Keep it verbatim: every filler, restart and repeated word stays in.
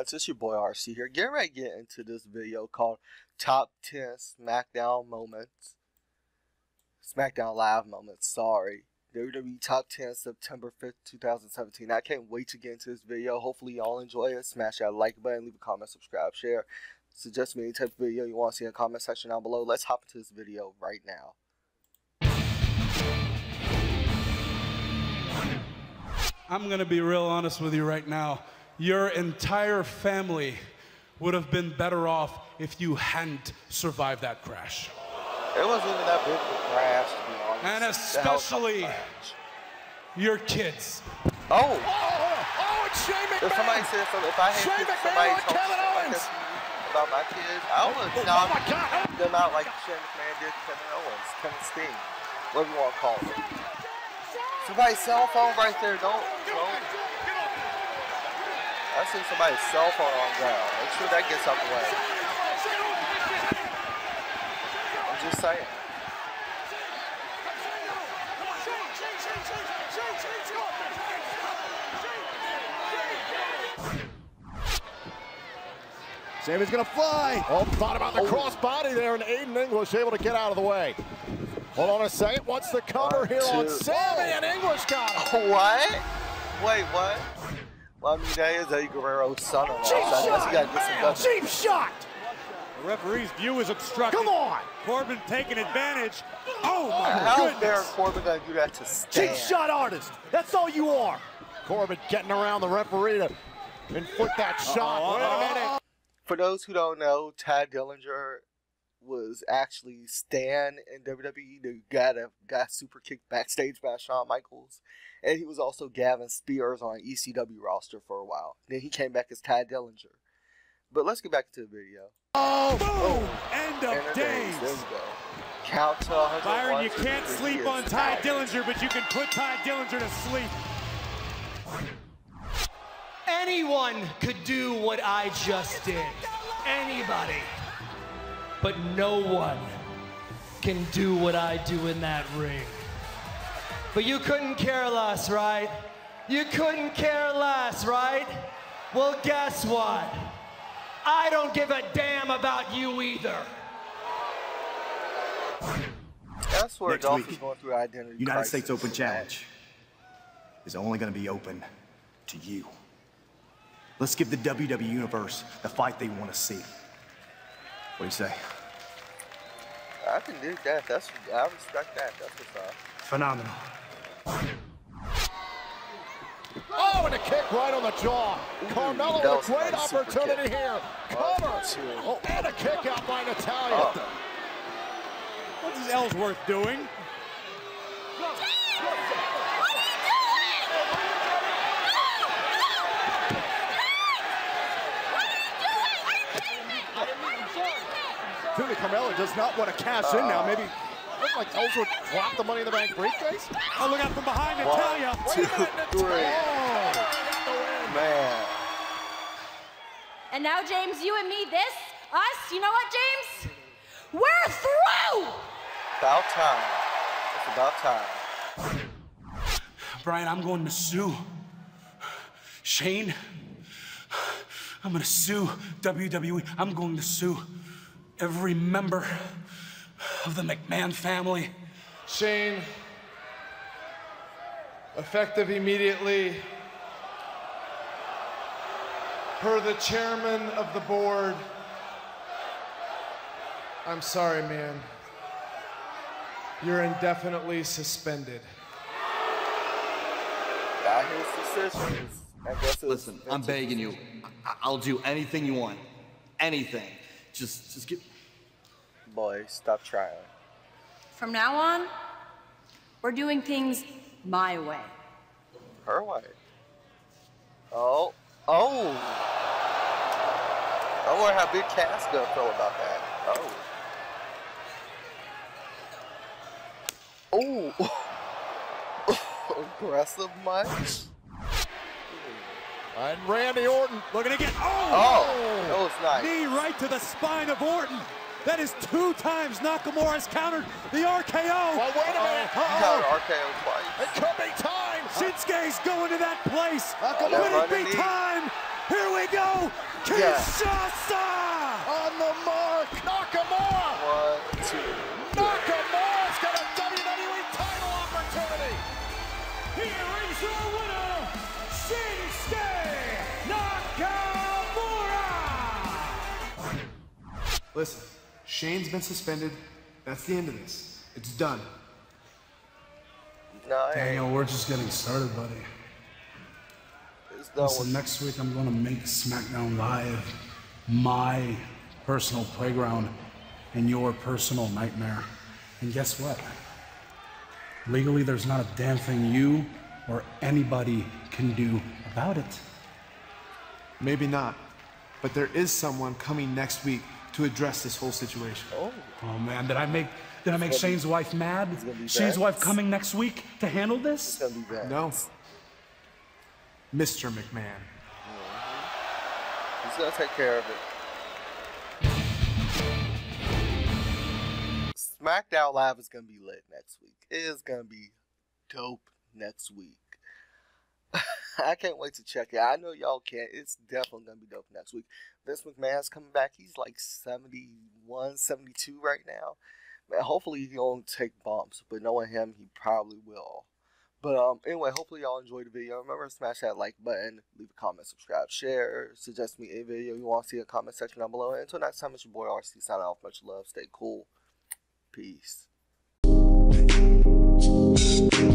Moments. It's your boy R C here. Get ready to get into this video called Top ten SmackDown Moments. SmackDown Live Moments, sorry. W W E Top ten September fifth, two thousand seventeen. I can't wait to get into this video. Hopefully y'all enjoy it. Smash that like button, leave a comment, subscribe, share. Suggest me any type of video you want to see in the comment section down below. Let's hop into this video right now. I'm going to be real honest with you right now. Your entire family would have been better off if you hadn't survived that crash. It wasn't even that big of a crash, to be honest. And especially your kids. Oh! Oh, oh, it's Shane McMahon! If somebody said something, if I had Shane somebody McMahon talk Kevin Owens! about my kids, I would have oh, knocked oh my God. them out like Shane McMahon did Kevin Owens, Kevin Steen, whatever you want to call it. Somebody's cell phone right there, don't, don't. I see somebody's cell phone on the ground. Make sure that gets out the way. I'm just saying. Sammy's gonna fly. Oh, thought about the Oh. crossbody there, and Aiden English able to get out of the way. Hold on a second. Wants the cover One, here on two. Sammy, and English got him. What? Wait, what? Well, I mean, that is Eddie Guerrero's son in law, so I guess you gotta get some guts. Cheap shot. The referee's view is obstructed. Come on. Corbin taking advantage. Oh, my How is goodness. Baron Corbin gonna do that to Stan? Cheap shot artist. That's all you are. Corbin getting around the referee to inflict that shot. Uh-oh, Wait a uh-oh. minute. For those who don't know, Ty Dillinger was actually Stan in W W E. Who got a got super kicked backstage by Shawn Michaels, and he was also Gavin Spears on E C W roster for a while. Then he came back as Ty Dillinger. But let's get back to the video. Oh, Boom! End End of of days. There we go. Count to one hundred. Byron, you can't sleep on Ty Dillinger, but you can put Ty Dillinger to sleep. Anyone could do what I just did. Anybody. But no one can do what I do in that ring. But you couldn't care less, right? You couldn't care less, right? Well, guess what? I don't give a damn about you either. That's where Next Dolph is week, going through identity United crisis. States Open Challenge is only going to be open to you. Let's give the W W E Universe the fight they want to see. What do you say? I can do that. That's I respect that. That's what's up. Phenomenal. Oh, and a kick right on the jaw. Carmelo that with was a great a nice super opportunity kick. here. One, Cover. two. Oh, and a kick out by Natalia. Oh. What is Ellsworth doing? Tony Carmelo does not want to cash in now. Maybe look like Ellsworth dropped the Money in the Bank briefcase. Oh, look out from behind One, Natalia. two, three. Oh, Man. And now, James, you and me, this, us, you know what, James? We're through! About time. It's about time. Brian, I'm going to sue Shane. I'm going to sue W W E. I'm going to sue every member of the McMahon family. Shane, effective immediately, per the chairman of the board, I'm sorry, man. You're indefinitely suspended. Got his decisions. I guess it was Listen, I'm Vince's begging you. I- I'll do anything you want. Anything. Just, just get. Boy, stop trying. From now on, we're doing things my way. Her way. Oh. Oh. I wonder how Big Cass gonna feel about that. Oh. Oh. Aggressive much? and Randy Orton. Looking to get, Oh. oh! That was nice. Knee right to the spine of Orton. That is two times Nakamura's countered the R K O. Well, wait a minute. He countered R K O twice. It could be time. Shinsuke's going to that place. Nakamura Could it running be knee. time? Here we go. Kinshasa. On the mark. Nakamura. One, two. Nakamura's got a W W E title opportunity. Here is your winner, Shinsuke Nakamura. Listen, Shane's been suspended. That's the end of this. It's done. No, it Daniel, ain't. we're just getting started, buddy. It's done Listen, with- next week I'm going to make SmackDown Live my personal playground and your personal nightmare. And guess what? Legally, there's not a damn thing you or anybody can do about it. Maybe not, but there is someone coming next week to address this whole situation. Oh, Oh man, did I make did I make It's gonna Shane's wife mad? it's gonna be Shane's bad. wife coming next week to handle it's this? gonna be bad. No. Mister McMahon. He's gonna take care of it. SmackDown Live is gonna be lit next week. It is gonna be dope next week. I can't wait to check it. I know y'all can't. It's definitely gonna be dope next week. Vince McMahon's coming back. He's like seventy-one, seventy-two right now. Man, hopefully he won't take bumps, but knowing him, he probably will. But um, anyway, hopefully y'all enjoyed the video. Remember to smash that like button, leave a comment, subscribe, share, suggest me a video you want to see in the comment section down below. And until next time, it's your boy R C signing off. Much love, stay cool, peace.